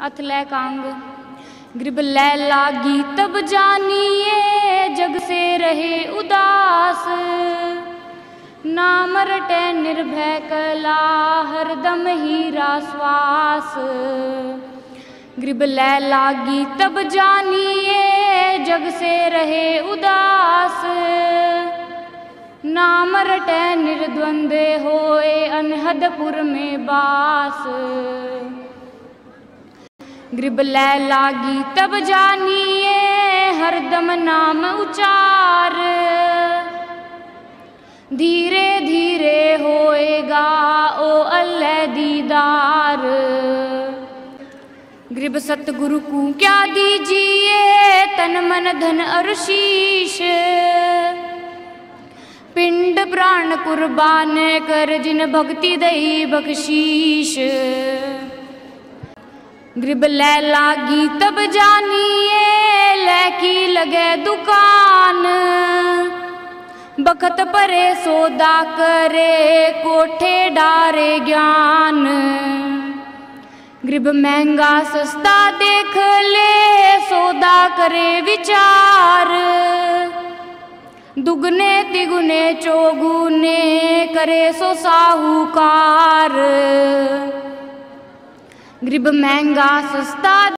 अथलै Kong. गृब लै लागी तब जानिए जग से रहे उदास, नाम रटे निर्भय कला हरदम हीरा श्वास। गृब लै लागी तब जानिए जग से रहे उदास, नाम रटे निर्द्वंद होए अनहदपुर में बास। गृब लै लागी तब जानिए हरदम नाम उचार, धीरे धीरे होएगा ओ अल्लाह दीदार। गृब सतगुरु को क्या दीजिए तन मन धन और शीश, पिंड प्राण कुर्बान कर जिन भक्ति दई बख्शीश। गृब लै लागी तब जानिए लै की लगे दुकान, बखत परे सौदा करे कोठे डारे ज्ञान। गृब महंगा सस्ता देख ले सौदा करे विचार, दुगने तिगुने चौगुने करे सो साहूकार। गृब महंगा सस्ता